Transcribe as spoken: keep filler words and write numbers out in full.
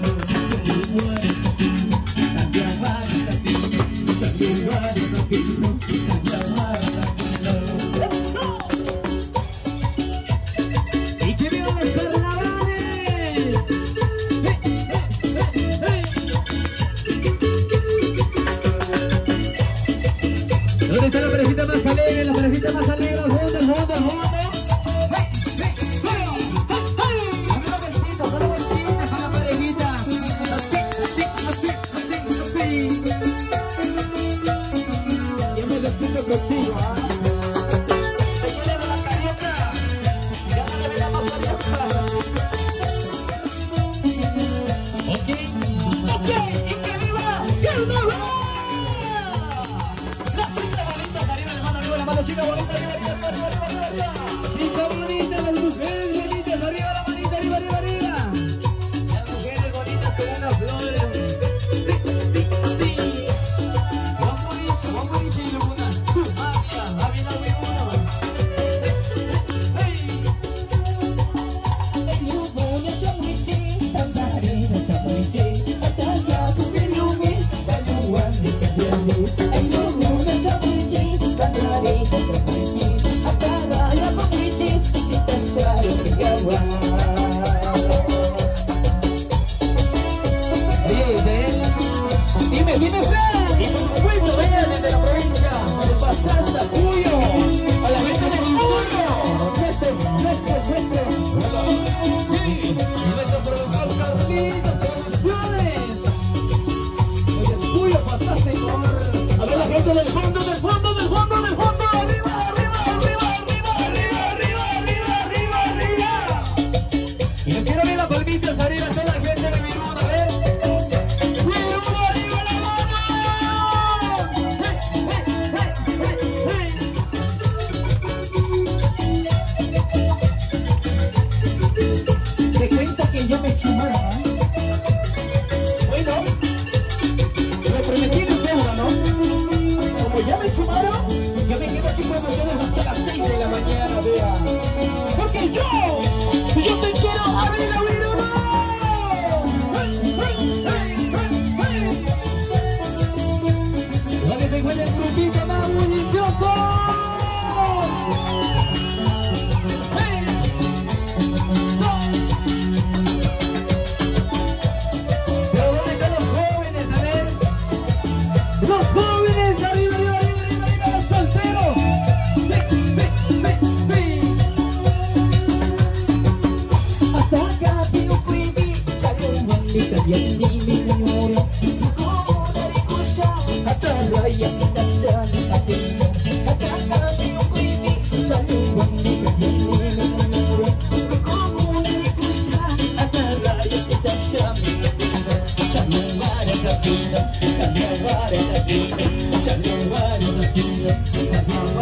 ¿Dónde está la parejita más alegre? La parejita más alegre, al fondo, al fondo, al fondo. Dame los besitos, dame los besitos para la parejita. Así, así, así, así, así. Yo me despido contigo, ¿ah? Señores de la carioca, ya no le veamos carioca. Ok, ok, y que viva, que viva. Chica bonita, arriba, arriba, arriba, arriba, arriba. Chica bonita, las mujeres bonitas, arriba la manita, arriba, arriba, arriba. Las mujeres bonitas con una flor. Sí, sí, sí. Vamos dicho, vamos dicho, y una. Había, había la uno. Hey. El humo ya está muy chido, tanta arena está muy chido. Hasta ya tu peluque, hasta tu guante, hasta el el humo ya está muy chido, tanta arena. Dime, dime, Fran. Y por supuesto, vean desde la provincia de Pastaza, Cuyo, a la venta de Cuyo. Nuestro, nuestro, nuestro. Sí, nuestro productor Carlitos Producciones. Oye, Cuyo, Pastaza y por... A ver la gente del fondo, del fondo, del fondo, del fondo. Arriba, arriba, arriba, arriba, arriba, arriba, arriba, arriba, arriba. Y les quiero ver las palmitas arriba, toda la gente de Viruna, a ver. Te cuento que yo me chumara. Bueno, me prometí en deuda, ¿no? Como ya me chumaron, yo me quedo aquí con ustedes hasta las seis de la mañana, vea. Porque yo, yo te quiero abrir a Viruna. ¿Dónde se encuentra el truquito más bullicioso? Cambia